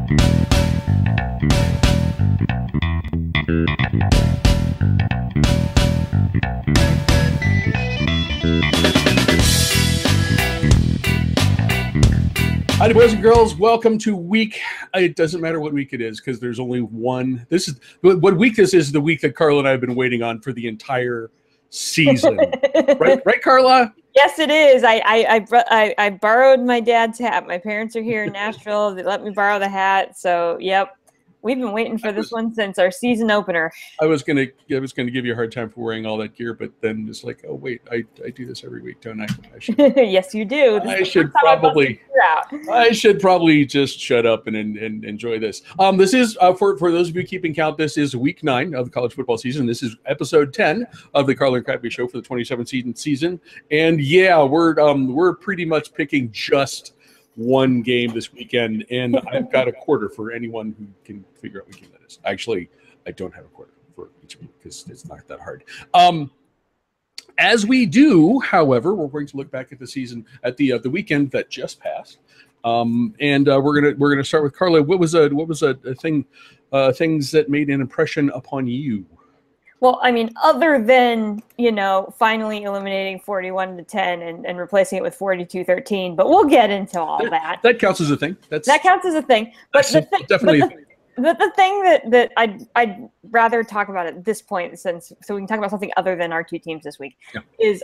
Hi, boys and girls. Welcome to week. It doesn't matter what week it is because there's only one. This is what week this is. The week that Carla and I have been waiting on for the entire season. right, Carla? Yes, it is. I borrowed my dad's hat. My parents are here in Nashville. They let me borrow the hat. So, yep. We've been waiting for this one since our season opener. I was gonna give you a hard time for wearing all that gear, but then it's like, oh wait, I do this every week, don't I? Yes, you do. I should probably just shut up and enjoy this. This is for those of you keeping count. This is week 9 of the college football season. This is episode 10 of the Carla and Crappy Show for the 2017 season. And yeah, we're pretty much picking just one game this weekend, and I've got a quarter for anyone who can figure out what game that is. Actually, I don't have a quarter for each of you because it's not that hard. As we do, however, we're going to look back at the season at the weekend that just passed, and we're gonna start with Carla. What was a thing things that made an impression upon you? Well, I mean, other than, finally eliminating 41-10 and replacing it with 42-13, but we'll get into all that. That counts as a thing. That counts as a thing. But definitely. The thing that I'd rather talk about at this point, so we can talk about something other than our two teams this week, is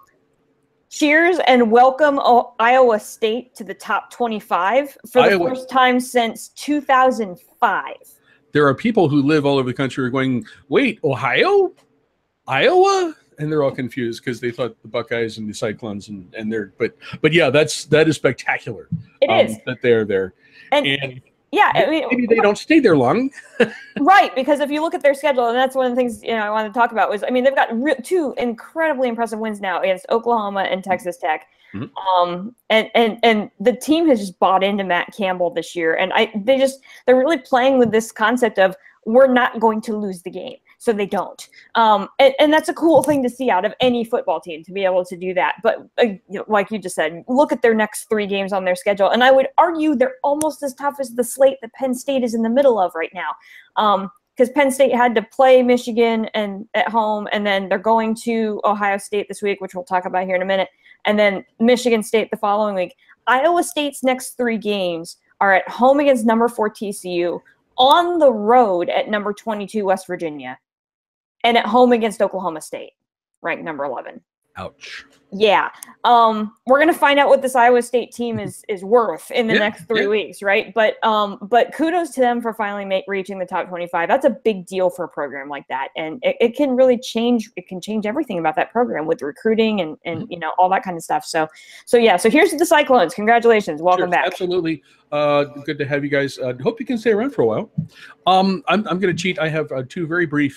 cheers and welcome Iowa State to the top 25 for the first time since 2005. There are people who live all over the country who are going, wait, Ohio? Iowa? And they're all confused because they thought the Buckeyes and the Cyclones and they're but yeah, that is spectacular. It is that they're there. And yeah, maybe they don't stay there long. Right, because if you look at their schedule, and that's one of the things I wanted to talk about was, they've got two incredibly impressive wins now against Oklahoma and Texas Tech. Mm-hmm. And the team has just bought into Matt Campbell this year, and they're really playing with this concept of we're not going to lose the game, so they don't. And that's a cool thing to see out of any football team, to be able to do that. But like you just said, look at their next 3 games on their schedule, and I would argue they're almost as tough as the slate that Penn State is in the middle of right now. Because Penn State had to play Michigan and at home, and then they're going to Ohio State this week, which we'll talk about here in a minute, and then Michigan State the following week. Iowa State's next 3 games are at home against number 4 TCU, on the road at number 22 West Virginia, and at home against Oklahoma State, ranked number 11. Ouch. Yeah. We're going to find out what this Iowa State team is worth in the next 3 weeks, right? But kudos to them for finally reaching the top 25. That's a big deal for a program like that. And it can really change everything about that program with recruiting and all that kind of stuff. So here's to the Cyclones. Congratulations. Welcome back. Absolutely. Good to have you guys. Hope you can stay around for a while. I'm going to cheat. I have two very brief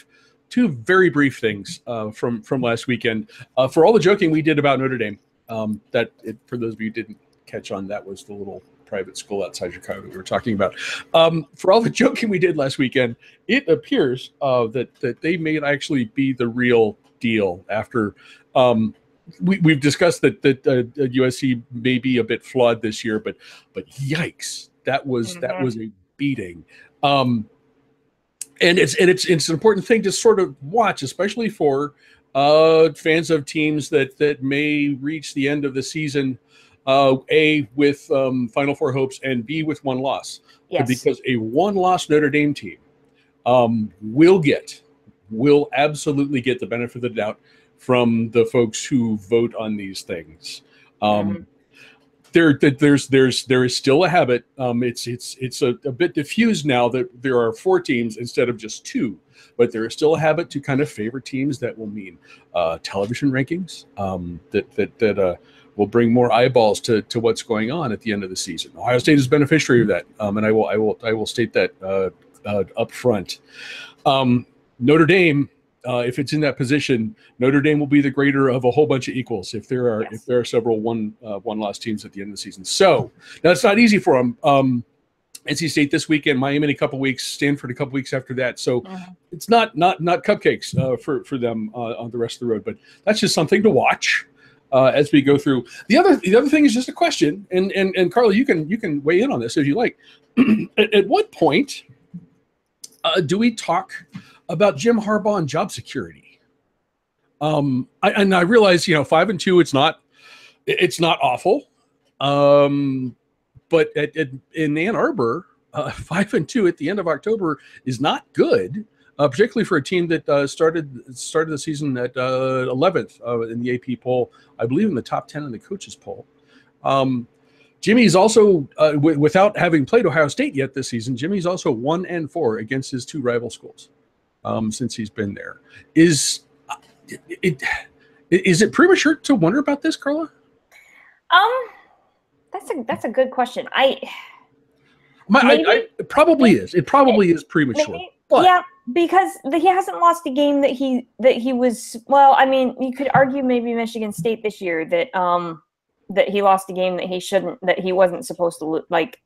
things from last weekend. For all the joking we did about Notre Dame, for those of you who didn't catch on, that was the little private school outside Chicago that we were talking about. For all the joking we did last weekend, it appears that they may actually be the real deal after we've discussed that USC may be a bit flawed this year, but yikes, that was a beating. And it's an important thing to sort of watch, especially for fans of teams that may reach the end of the season, A, with Final Four hopes, and B, with one loss. Yes. Because a one-loss Notre Dame team will absolutely get the benefit of the doubt from the folks who vote on these things. There is still a habit. It's a bit diffused now that there are 4 teams instead of just 2, but there is still a habit to kind of favor teams that will mean television rankings that will bring more eyeballs to what's going on at the end of the season. Ohio State is beneficiary of that, and I will state that up front. Notre Dame. If it's in that position, Notre Dame will be the greater of a whole bunch of equals if there are several one-loss teams at the end of the season. So now it's not easy for them. NC State this weekend, Miami in a couple weeks, Stanford a couple weeks after that. So it's not cupcakes for them on the rest of the road. But that's just something to watch. as we go through. The other thing is just a question, and Carla, you can weigh in on this if you like. At what point do we talk about Jim Harbaugh and job security? I realize 5-2, it's not awful, but in Ann Arbor, 5-2 at the end of October is not good. Particularly for a team that started the season at 11th in the AP poll, I believe in the top 10 in the coaches poll. Jimmy's also, without having played Ohio State yet this season, Jimmy's also 1-4 against his two rival schools since he's been there. Is it premature to wonder about this, Carla? That's a good question. It probably is. It probably is premature. Maybe, yeah, because he hasn't lost a game that he was. Well, I mean, you could argue maybe Michigan State this year that that he lost a game that he wasn't supposed to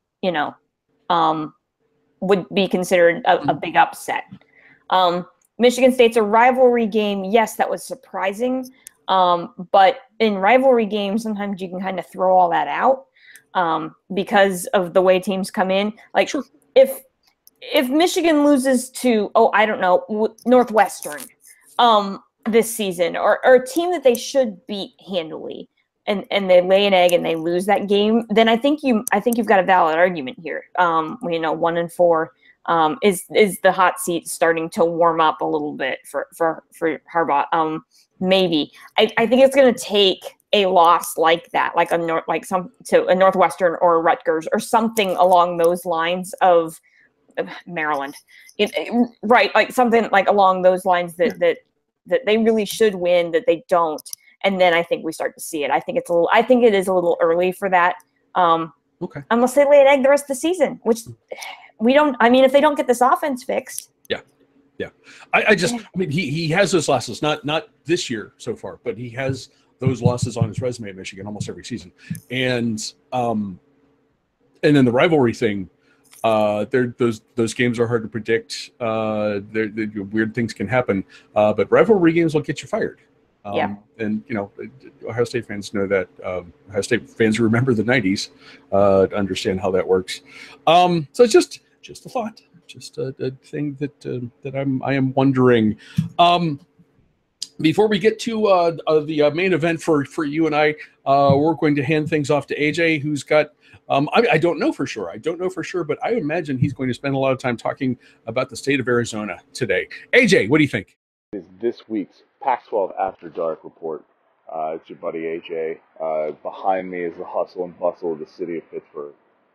would be considered a big upset. Michigan State's a rivalry game. Yes, that was surprising. But in rivalry games, sometimes you can kind of throw all that out because of the way teams come in. Like, sure. If Michigan loses to, Northwestern this season, or a team that they should beat handily, and they lay an egg and they lose that game, then I think you've got a valid argument here. 1-4 is the hot seat starting to warm up a little bit for Harbaugh. Maybe I think it's going to take a loss like that, like to a Northwestern or a Rutgers or something along those lines of Maryland, right? Like something like along those lines that they really should win, that they don't, and then I think we start to see it. I think it is a little early for that. Okay. Unless they lay an egg the rest of the season, which we don't. I mean, if they don't get this offense fixed. Yeah. I mean, he has those losses, not this year so far, but he has those losses on his resume at Michigan almost every season. And then the rivalry thing, those games are hard to predict. Weird things can happen, but rivalry games will get you fired. And Ohio State fans know that. Ohio State fans who remember the 90s understand how that works. So it's just a thought. Just a thing that I am wondering. Before we get to the main event for you and I, we're going to hand things off to AJ, who's got. I don't know for sure. But I imagine he's going to spend a lot of time talking about the state of Arizona today. AJ, what do you think? Is this week's Pac-12 After Dark report. It's your buddy AJ. Behind me is the hustle and bustle of the city of Pittsburgh.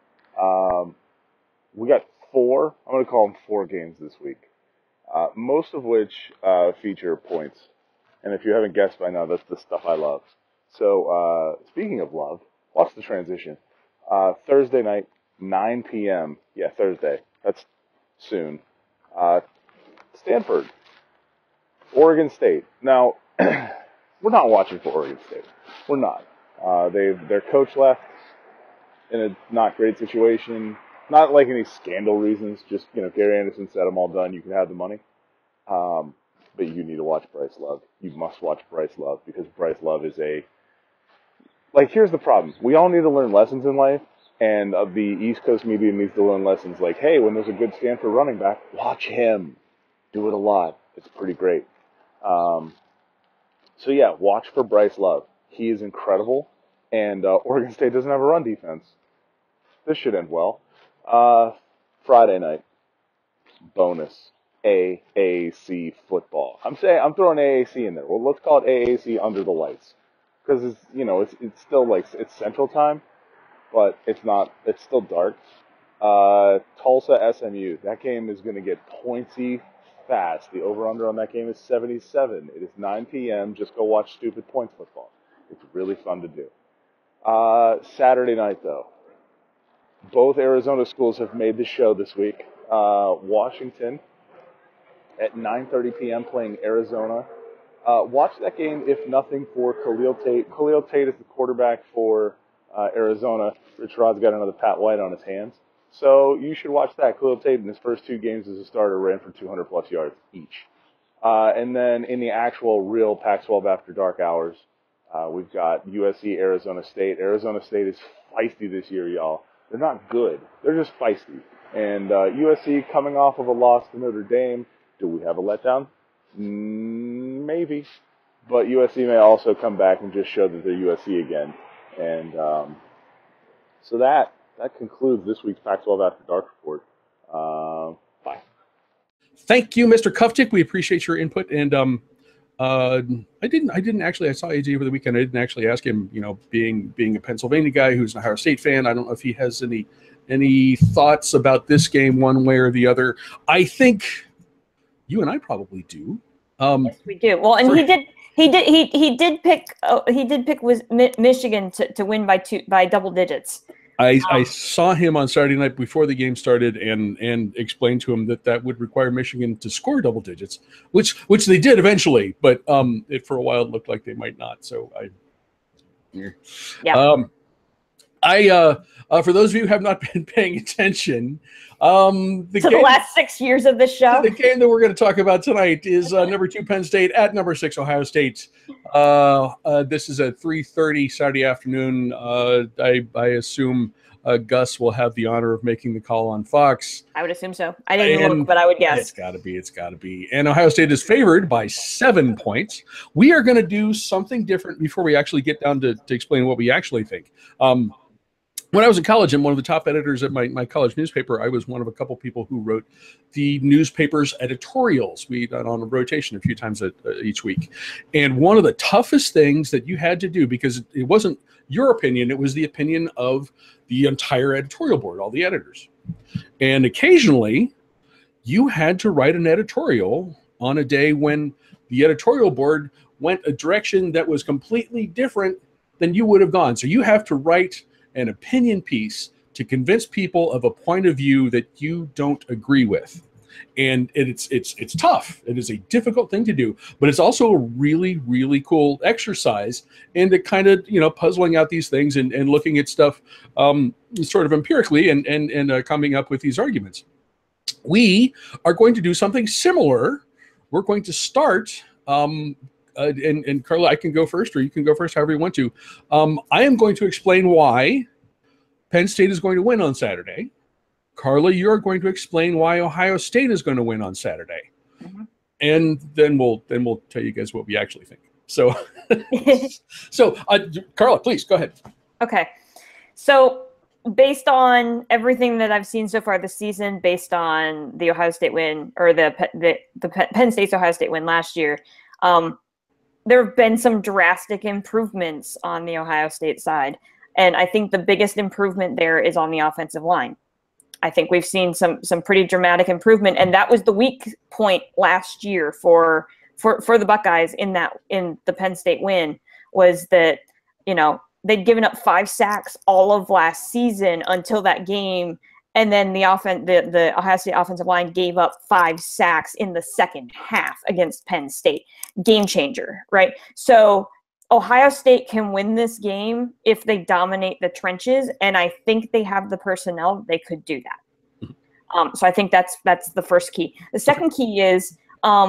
We got I'm going to call them 4 games this week, most of which feature points. And if you haven't guessed by now, that's the stuff I love. So speaking of love, watch the transition. Thursday night, 9 p.m. Yeah, Thursday. That's soon. Stanford, Oregon State. Now, we're not watching for Oregon State. We're not. Their coach left in a not great situation. Not like any scandal reasons, just, Gary Anderson said, I'm all done, you can have the money. But you need to watch Bryce Love. You must watch Bryce Love, because Bryce Love is here's the problem. We all need to learn lessons in life, and the East Coast media needs to learn lessons like, hey, when there's a good Stanford running back, watch him. Do it a lot. It's pretty great. So yeah, watch for Bryce Love. He is incredible, and Oregon State doesn't have a run defense. This should end well. Friday night, bonus, AAC football. I'm throwing AAC in there. Well, let's call it AAC under the lights, because it's still it's Central Time, but it's still dark. Tulsa SMU. That game is going to get pointsy fast. The over-under on that game is 77. It is 9 p.m. Just go watch stupid points football. It's really fun to do. Saturday night, though. Both Arizona schools have made the show this week. Washington at 9:30 p.m. playing Arizona. Watch that game, if nothing, for Khalil Tate. Khalil Tate is the quarterback for Arizona. Rich Rod's got another Pat White on his hands. So you should watch that. Khalil Tate in his first 2 games as a starter ran for 200-plus yards each. And then in the actual real Pac-12 After Dark hours, We've got USC, Arizona State. Arizona State is feisty this year, y'all. They're not good. They're just feisty. And USC coming off of a loss to Notre Dame. Do we have a letdown? Maybe. But USC may also come back and just show that they're USC again. And so that concludes this week's Pac-12 After Dark report. Bye. Thank you, Mr. Kufchik. We appreciate your input. And I didn't actually. I saw AJ over the weekend. I didn't actually ask him. You know, being a Pennsylvania guy who's an Ohio State fan, I don't know if he has any thoughts about this game one way or the other. I think you and I probably do. Yes, we do. Well, and he did pick Michigan to win by double digits. I saw him on Saturday night before the game started and explained to him that would require Michigan to score double digits, which they did eventually, but for a while it looked like they might not. So for those of you who have not been paying attention, the last 6 years of the show, the game that we're going to talk about tonight is number 2 Penn State at number 6 Ohio State. This is at 3:30 Saturday afternoon. I assume Gus will have the honor of making the call on Fox. I would assume so. I didn't look, but I would guess. It's got to be. And Ohio State is favored by 7 points. We are going to do something different before we actually get down to explain what we actually think. When I was in college and one of the top editors at my college newspaper, I was one of a couple people who wrote the newspaper's editorials. We done on a rotation a few times each week. And one of the toughest things that you had to do, because it wasn't your opinion, it was the opinion of the entire editorial board, all the editors. And occasionally you had to write an editorial on a day when the editorial board went a direction that was completely different than you would have gone. So you have to write an opinion piece to convince people of a point of view that you don't agree with. And it's tough. It is a difficult thing to do, but it's also a really, really cool exercise in the kind of, puzzling out these things and looking at stuff sort of empirically and coming up with these arguments. We are going to do something similar. We're going to start and Carla, I can go first, or you can go first, however you want to. I am going to explain why Penn State is going to win on Saturday. Carla, you're going to explain why Ohio State is going to win on Saturday. Mm-hmm. And then we'll tell you guys what we actually think. So, Carla, please go ahead. Okay. So based on everything that I've seen so far this season, based on the Ohio State win, or the Penn State's Ohio State win last year, there have been some drastic improvements on the Ohio State side. And I think the biggest improvement there is on the offensive line. I think we've seen some pretty dramatic improvement. And that was the weak point last year for the Buckeyes in the Penn State win, was that, they'd given up 5 sacks all of last season until that game. And then the Ohio State offensive line gave up 5 sacks in the second half against Penn State. Game changer, right? So Ohio State can win this game if they dominate the trenches, and I think they have the personnel they could do that. So I think that's the first key. The second key is,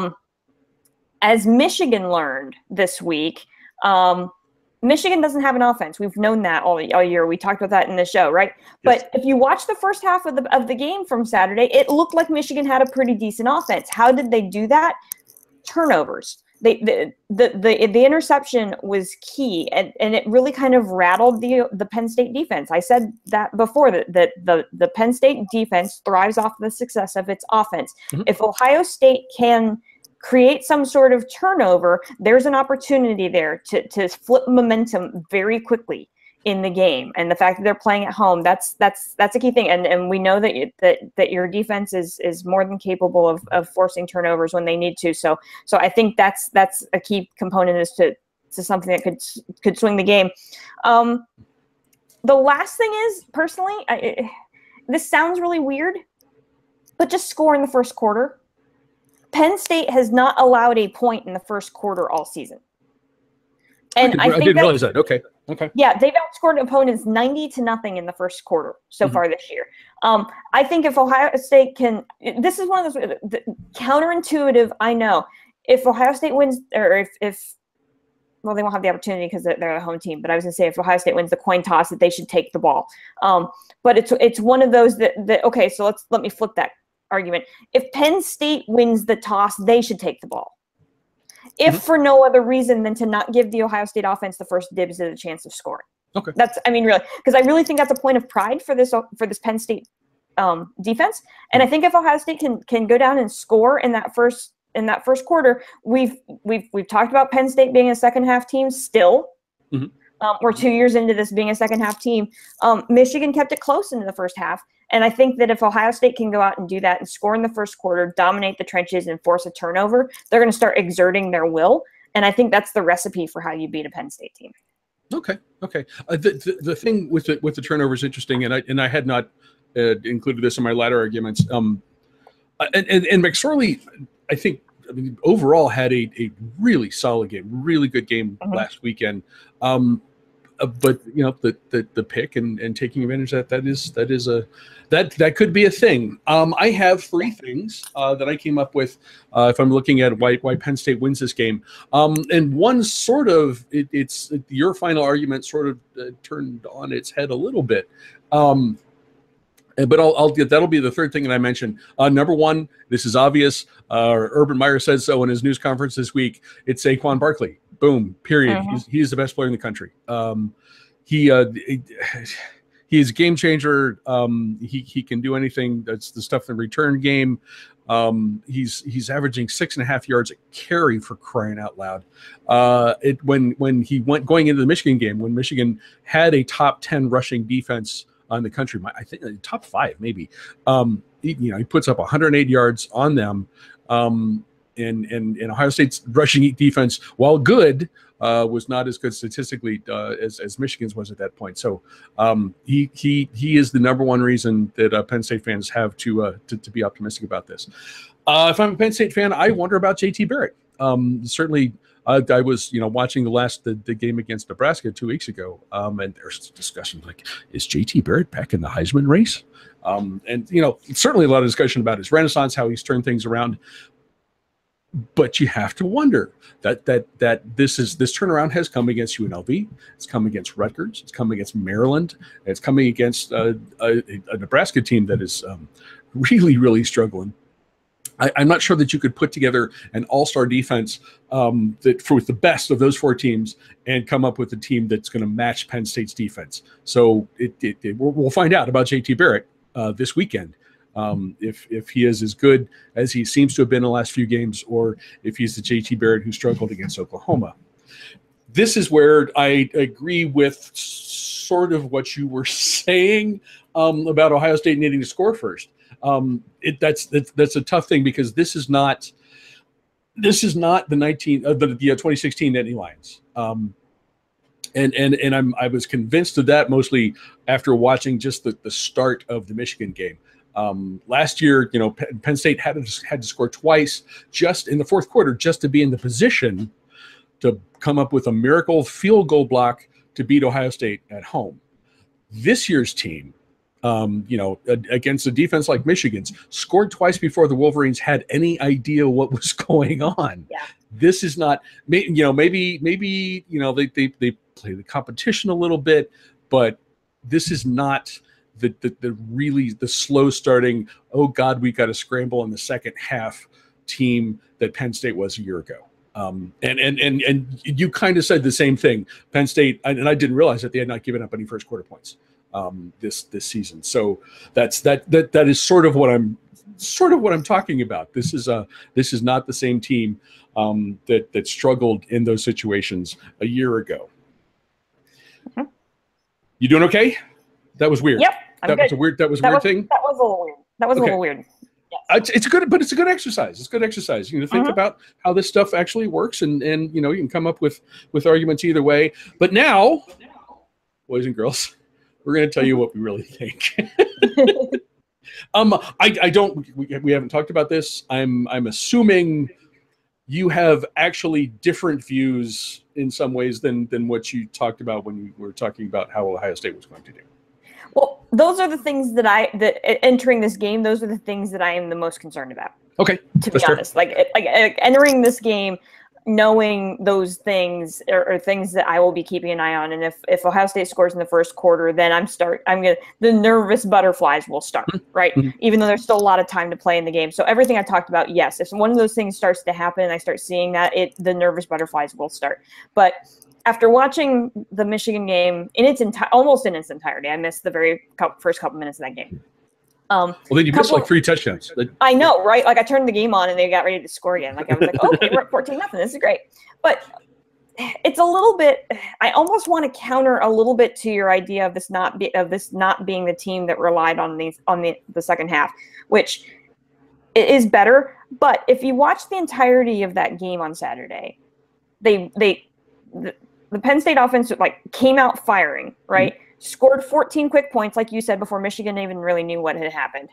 as Michigan learned this week, Michigan doesn't have an offense. We've known that all year. We talked about that in the show, right? Yes. But if you watch the first half of the game from Saturday, it looked like Michigan had a pretty decent offense. How did they do that? Turnovers. The interception was key, and it really kind of rattled the Penn State defense. I said that before, that the Penn State defense thrives off the success of its offense. Mm-hmm. If Ohio State can create some sort of turnover, there's an opportunity there to flip momentum very quickly in the game. And the fact that they're playing at home, that's a key thing. And we know that your defense is more than capable of forcing turnovers when they need to. So I think that's a key component as to something that could swing the game. The last thing is, personally, this sounds really weird, but just score in the first quarter. Penn State has not allowed a point in the first quarter all season. And I didn't realize that. Okay. Yeah, they've outscored opponents 90-0 in the first quarter so far this year. I think if Ohio State can, this is one of those counterintuitive, I know. If Ohio State wins, or if well, they won't have the opportunity because they're a home team. But I was going to say, if Ohio State wins the coin toss, that they should take the ball. But it's one of those that okay. So let me flip that argument. If Penn State wins the toss, they should take the ball. If for no other reason than to not give the Ohio State offense the first dibs at a chance of scoring. Okay. Really, because I really think that's a point of pride for this Penn State defense. And I think if Ohio State can go down and score in that first quarter, we've talked about Penn State being a second half team still. We're 2 years into this being a second half team. Michigan kept it close into the first half. And I think that if Ohio State can go out and do that and score in the first quarter, dominate the trenches and force a turnover, they're going to start exerting their will. And I think that's the recipe for how you beat a Penn State team. Okay. The thing with the turnover is interesting, and I had not included this in my latter arguments. And McSorley, I think, overall had a really solid game, really good game last weekend. But the pick and taking advantage of that could be a thing. I have 3 things that I came up with if I'm looking at why Penn State wins this game. And one sort of it's your final argument sort of turned on its head a little bit. But that'll be the third thing that I mentioned. Number one, this is obvious. Urban Meyer said so in his news conference this week. It's Saquon Barkley. Boom. Period. He's the best player in the country. He's a game changer. He can do anything. That's the stuff in the return game. He's averaging 6.5 yards a carry, for crying out loud. When he went going into the Michigan game, when Michigan had a top 10 rushing defense on the country, I think top 5 maybe. He puts up 108 yards on them. And Ohio State's rushing defense, while good, was not as good statistically as Michigan's was at that point. So he is the number one reason that Penn State fans have to be optimistic about this. If I'm a Penn State fan, I wonder about J.T. Barrett. Certainly, I was watching the game against Nebraska 2 weeks ago, and there's discussion like, is J.T. Barrett back in the Heisman race? And certainly a lot of discussion about his renaissance, how he's turned things around. But you have to wonder that this turnaround has come against UNLV, it's come against Rutgers, it's come against Maryland, it's coming against a Nebraska team that is really, really struggling. I'm not sure that you could put together an all-star defense with the best of those 4 teams and come up with a team that's going to match Penn State's defense. So we'll find out about J.T. Barrett this weekend. If he is as good as he seems to have been in the last few games, or if he's the J.T. Barrett who struggled against Oklahoma. This is where I agree with sort of what you were saying about Ohio State needing to score first. That's a tough thing, because this is not the 2016 Nittany Lions. And I was convinced of that mostly after watching just the start of the Michigan game. Last year, Penn State had to score twice just in the fourth quarter just to be in the position to come up with a miracle field goal block to beat Ohio State at home. This year's team, against a defense like Michigan's, scored twice before the Wolverines had any idea what was going on. Yeah. This is not, maybe they play the competition a little bit, but this is not the slow starting, oh God, we got to scramble in the second half team that Penn State was a year ago. And you kind of said the same thing. Penn State, and I didn't realize that they had not given up any first quarter points this season. So that is sort of what I'm talking about. This is not the same team that struggled in those situations a year ago. Mm-hmm. You doing okay? That was weird. Yep. That was a weird thing. That was a little weird. That was a little weird. Yes. It's a good exercise. It's good exercise. Think about how this stuff actually works, and you can come up with arguments either way. But now, boys and girls, we're going to tell you what we really think. We haven't talked about this. I'm assuming you have actually different views in some ways than what you talked about when you were talking about how Ohio State was going to do. Well, those are the things that entering this game, those are the things that I am the most concerned about. Okay. To be honest, like entering this game, knowing those things are things that I will be keeping an eye on. And if Ohio State scores in the first quarter, then the nervous butterflies will start, right? Even though there's still a lot of time to play in the game. So everything I talked about, yes, if one of those things starts to happen and I start seeing that, the nervous butterflies will start. But after watching the Michigan game almost in its entirety, I missed the first couple minutes of that game. Well, then you missed like 3 touchdowns. I know, right? Like I turned the game on and they got ready to score again. Like I was like, okay, we're at 14-0. This is great. But it's a little bit. I almost want to counter a little bit to your idea of this not being the team that relied on the second half, which it is better. But if you watch the entirety of that game on Saturday, the Penn State offense came out firing, right? Mm-hmm. Scored 14 quick points, like you said, before Michigan even really knew what had happened.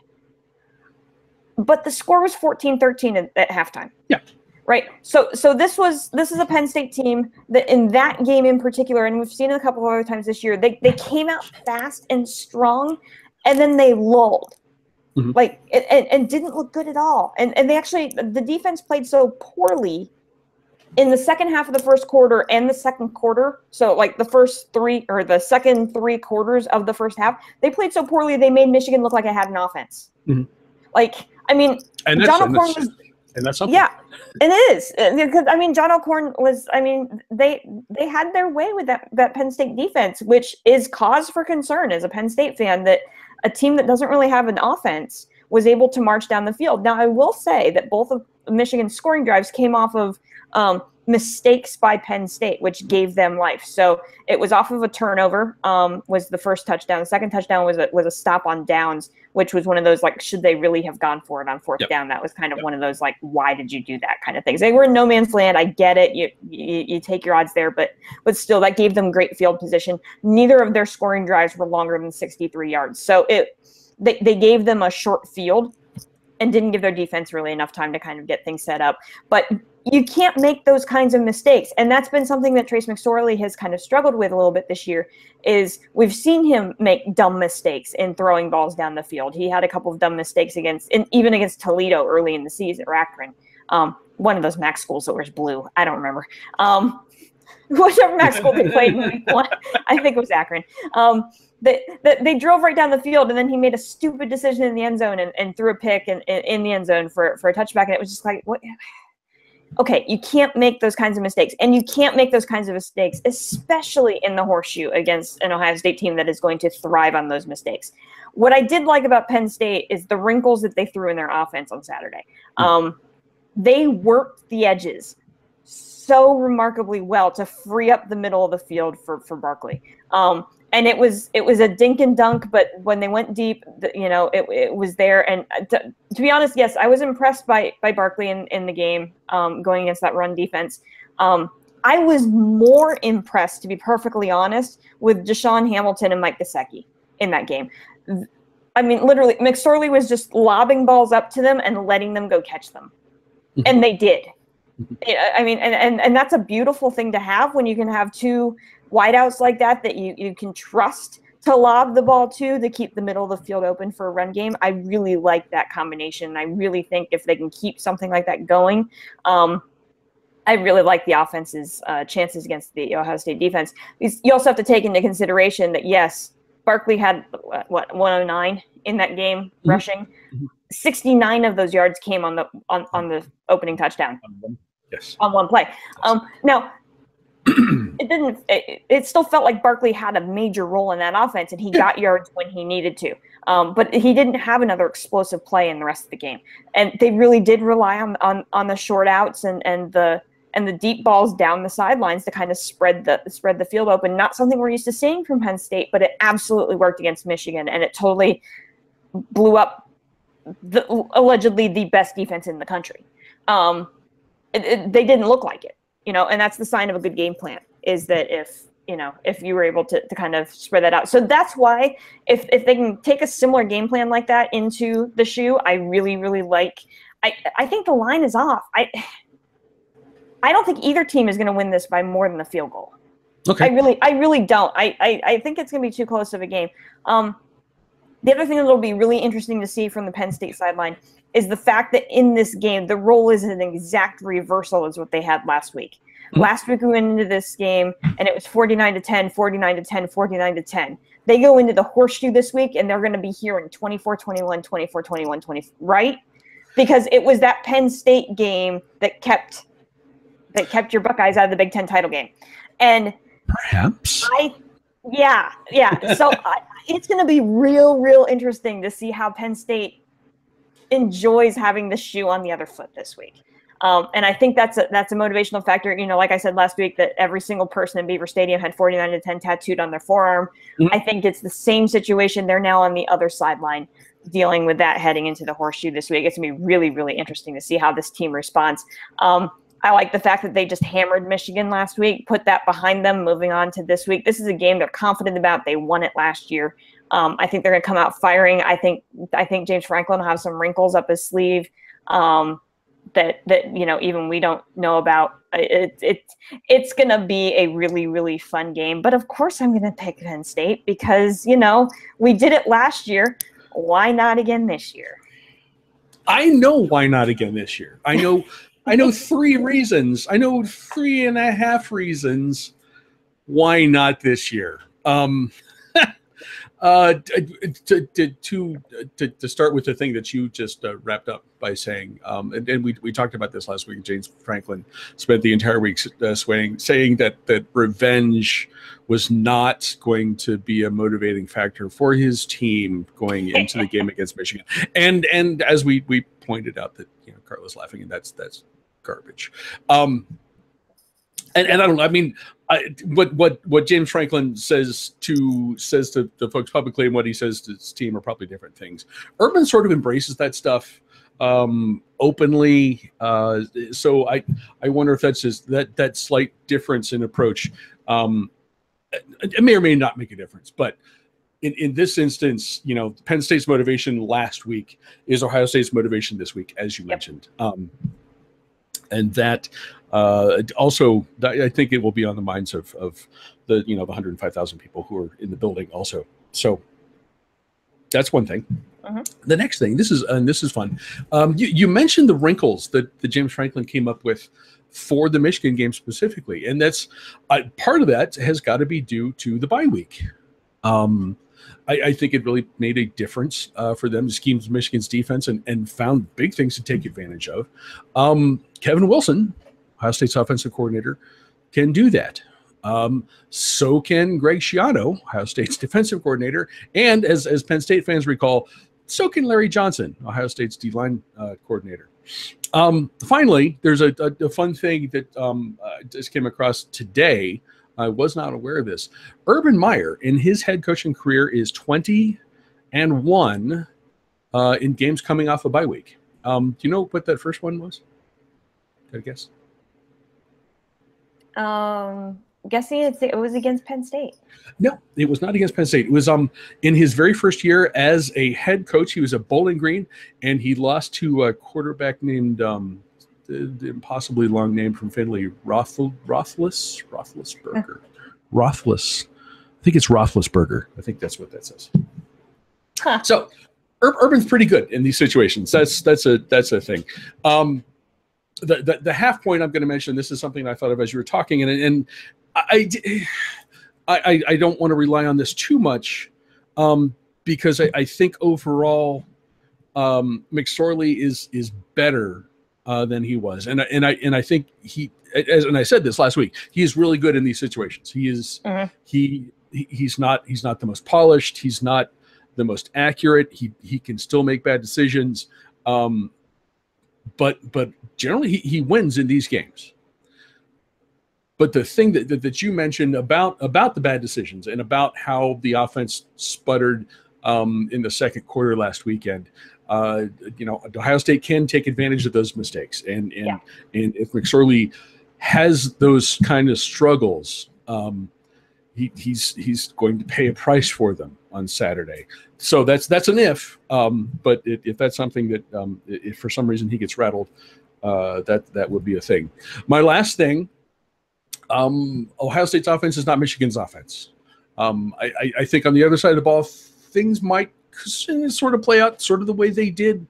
But the score was 14-13 at halftime. Yeah. Right. So this is a Penn State team that in that game in particular, and we've seen it a couple of other times this year, they came out fast and strong, and then they lulled. Mm-hmm. And didn't look good at all. And they actually, the defense played so poorly in the second half of the first quarter and the second quarter, so like the second 3 quarters of the first half, they played so poorly they made Michigan look like it had an offense. Mm-hmm. John O'Korn was, and that's something. Yeah, and it is because John O'Korn was. They had their way with that Penn State defense, which is cause for concern as a Penn State fan that a team that doesn't really have an offense was able to march down the field. Now, I will say that both of Michigan's scoring drives came off of mistakes by Penn State, which gave them life. So it was off of a turnover, was the first touchdown. The second touchdown was a stop on downs, which was one of those, should they really have gone for it on fourth down? That was kind of one of those, why did you do that kind of things? They were in no man's land. I get it. You take your odds there, but still, that gave them great field position. Neither of their scoring drives were longer than 63 yards. So they gave them a short field and didn't give their defense really enough time to kind of get things set up. But you can't make those kinds of mistakes. And that's been something that Trace McSorley has kind of struggled with a little bit this year, is we've seen him make dumb mistakes in throwing balls down the field. He had a couple of dumb mistakes even against Toledo early in the season, or Akron. One of those MAC schools that wears blue. I don't remember. Whichever MAC school they played in week 1, I think it was Akron. They drove right down the field, and then he made a stupid decision in the end zone and threw a pick in the end zone for a touchback. And it was just like, what? Okay, you can't make those kinds of mistakes. And you can't make those kinds of mistakes, especially in the horseshoe against an Ohio State team that is going to thrive on those mistakes. What I did like about Penn State is the wrinkles that they threw in their offense on Saturday. They worked the edges so remarkably well to free up the middle of the field for Barkley. And it was a dink and dunk, but when they went deep, it was there. And to be honest, yes, I was impressed by Barkley in the game, going against that run defense. I was more impressed, to be perfectly honest, with Deshaun Hamilton and Mike Gesicki in that game. Literally, McSorley was just lobbing balls up to them and letting them go catch them. And they did. And that's a beautiful thing to have when you can have 2 wideouts like that you can trust to lob the ball to keep the middle of the field open for a run game. I really like that combination. I really think if they can keep something like that going, I really like the offense's chances against the Ohio State defense. You also have to take into consideration that, yes, Barkley had 109 in that game rushing. 69 of those yards came on the opening touchdown. Yes. On one play. Now, it still felt like Barkley had a major role in that offense, and he got yards when he needed to. But he didn't have another explosive play in the rest of the game. And they really did rely on the short outs and the deep balls down the sidelines to kind of spread the field open. Not something we're used to seeing from Penn State, but it absolutely worked against Michigan, and it totally blew up allegedly the best defense in the country. They didn't look like it. And that's the sign of a good game plan, is that if you were able to kind of spread that out. So that's why if they can take a similar game plan like that into the shoe, I really, really like. I think the line is off. I don't think either team is going to win this by more than the field goal. Okay. I really don't. I think it's going to be too close of a game. The other thing that will be really interesting to see from the Penn State sideline is the fact that in this game, the role is an exact reversal as what they had last week. Mm-hmm. Last week we went into this game and it was 49-10, 49-10, 49-10. They go into the horseshoe this week and they're going to be hearing 24-21, 24-21, 20, right? Because it was that Penn State game that kept your Buckeyes out of the Big Ten title game. And perhaps. Yeah. So it's going to be real interesting to see how Penn State enjoys having the shoe on the other foot this week. And I think that's a motivational factor. You know, like I said last week, that every single person in Beaver Stadium had 49-10 tattooed on their forearm. Mm-hmm. I think it's the same situation. They're now on the other sideline dealing with that heading into the horseshoe this week. It's going to be really interesting to see how this team responds. I like the fact that they just hammered Michigan last week, put that behind them, moving on to this week. This is a game they're confident about. They won it last year. I think they're going to come out firing. I think James Franklin will have some wrinkles up his sleeve that you know, even we don't know about. It's going to be a really fun game. But of course, I'm going to pick Penn State because, you know, we did it last year. Why not again this year? I know why not again this year. I know 3 reasons. I know 3.5 reasons why not this year. To start with the thing that you just wrapped up by saying, and we talked about this last week. James Franklin spent the entire week saying that revenge was not going to be a motivating factor for his team going into the game against Michigan. And as we pointed out that, you know, Carla's laughing, and that's garbage. And I don't know. I mean, what James Franklin says to the folks publicly and what he says to his team are probably different things. Urban sort of embraces that stuff openly. So I wonder if that's just that slight difference in approach. It may or may not make a difference, but in this instance, you know, Penn State's motivation last week is Ohio State's motivation this week, as you mentioned. And that also, I think it will be on the minds of the, you know, the 105,000 people who are in the building also. So that's one thing. Uh-huh. The next thing, this is fun. You mentioned the wrinkles that James Franklin came up with for the Michigan game specifically, and that's part of that has got to be due to the bye week. I think it really made a difference for them to scheme Michigan's defense and found big things to take advantage of. Kevin Wilson, Ohio State's offensive coordinator, can do that. So can Greg Schiano, Ohio State's defensive coordinator. And as Penn State fans recall, so can Larry Johnson, Ohio State's D-line coordinator. Finally, there's a fun thing that just came across today. I was not aware of this. Urban Meyer, in his head coaching career, is 20-1 in games coming off a bye week. Do you know what that first one was? Got a guess? Guessing it was against Penn State. No, it was not against Penn State. It was in his very first year as a head coach. He was at Bowling Green, and he lost to a quarterback named the impossibly long name from Findlay, Roethlisberger. Roethlis. I think it's Roethlisberger. I think that's what that says. Huh. So Urban's pretty good in these situations. That's a thing. The half point I'm going to mention, this is something I thought of as you were talking, and I don't want to rely on this too much because I think overall McSorley is better than he was, and I think and I said this last week, he is really good in these situations. He is he's not the most polished, he's not the most accurate. He can still make bad decisions, but generally he wins in these games. But the thing that you mentioned about the bad decisions and about how the offense sputtered in the second quarter last weekend, Ohio State can take advantage of those mistakes. And if McSorley has those kind of struggles, he's going to pay a price for them on Saturday. So that's an if. But if that's something that if for some reason he gets rattled, that would be a thing. My last thing. Ohio State's offense is not Michigan's offense. I think on the other side of the ball, things might sort of play out sort of the way they did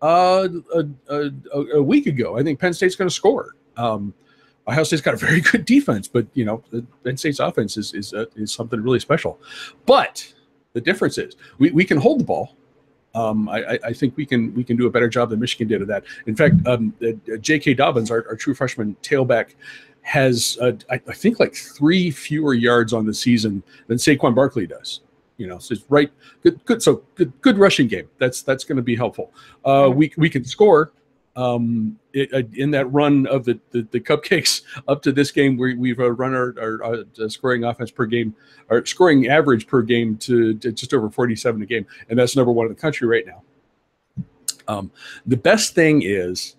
a week ago. I think Penn State's going to score. Ohio State's got a very good defense, but Penn State's offense is something really special. But the difference is we can hold the ball. I think we can do a better job than Michigan did of that. In fact, J.K. Dobbins, our true freshman tailback, has I think like 3 fewer yards on the season than Saquon Barkley does. So it's good rushing game. That's going to be helpful. We can score. In that run of the cupcakes up to this game, we've run our scoring offense per game, our scoring average per game to just over 47 a game, and that's number 1 in the country right now. The best thing is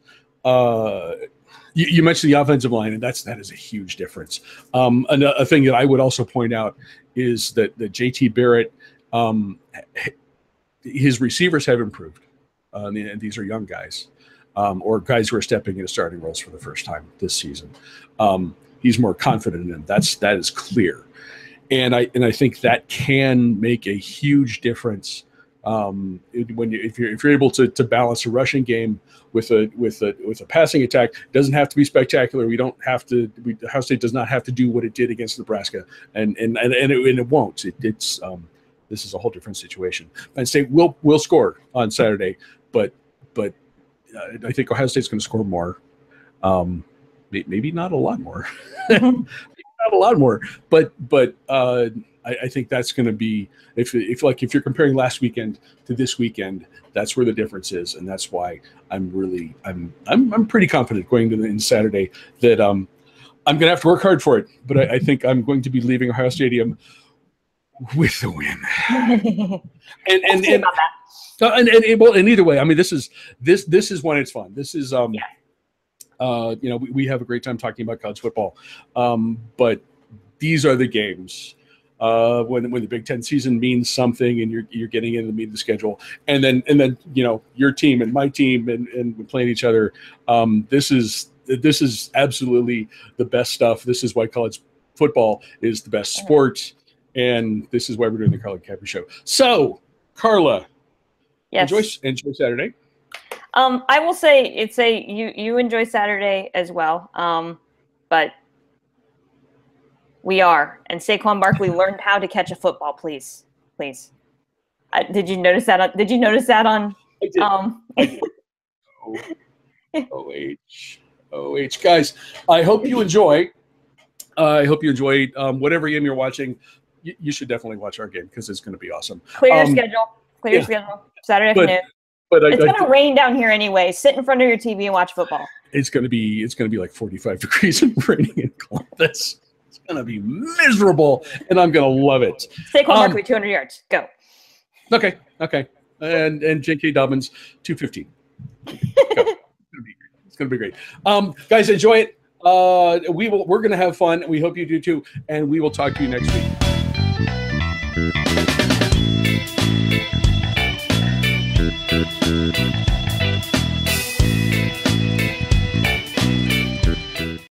you mentioned the offensive line, and that is a huge difference. A thing that I would also point out is that JT Barrett, his receivers have improved, and these are young guys. Or guys who are stepping into starting roles for the first time this season. He's more confident in them. That is clear, and I think that can make a huge difference if you're able to balance a rushing game with a passing attack. It doesn't have to be spectacular. Ohio State does not have to do what it did against Nebraska, and it won't. This is a whole different situation. Penn State will score on Saturday, but I think Ohio State's going to score more. Maybe not a lot more. Maybe not a lot more. But I think that's going to be if you're comparing last weekend to this weekend, that's where the difference is, and that's why I'm pretty confident going into Saturday that I'm going to have to work hard for it. But I think I'm going to be leaving Ohio Stadium with the win. And either way, I mean, this is when it's fun. This is we have a great time talking about college football, but these are the games when the Big Ten season means something, and you're getting into the meat of the schedule, and then your team and my team and we're playing each other. This is absolutely the best stuff. This is why college football is the best sport, and this is why we're doing the Carla Capri Show. So, Carla. Yes. Enjoy Saturday. I will say you enjoy Saturday as well. But we are, and Saquon Barkley learned how to catch a football. Please. Did you notice that? I did. OH, guys. I hope you enjoy. Whatever game you're watching. You should definitely watch our game because it's going to be awesome. Clear your schedule. Saturday afternoon. But it's going to rain down here anyway. Sit in front of your TV and watch football. It's going to be like 45 degrees and raining in Columbus. It's going to be miserable, and I'm going to love it. Saquon Barkley, 200 yards. Go. Okay. And J.K. Dobbins, 215. It's going to be great. Guys, enjoy it. We're going to have fun. We hope you do too, and we will talk to you next week.